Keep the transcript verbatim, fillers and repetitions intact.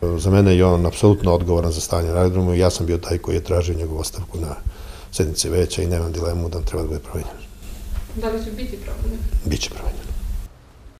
Za mene je on apsolutno odgovoran za stanje na aerodromu i ja sam bio taj koji je tražio njegovu ostavku na sednici veća i nemam dilemu da on treba da bude promenjen. Da li će biti promenjen? Biće promenjen.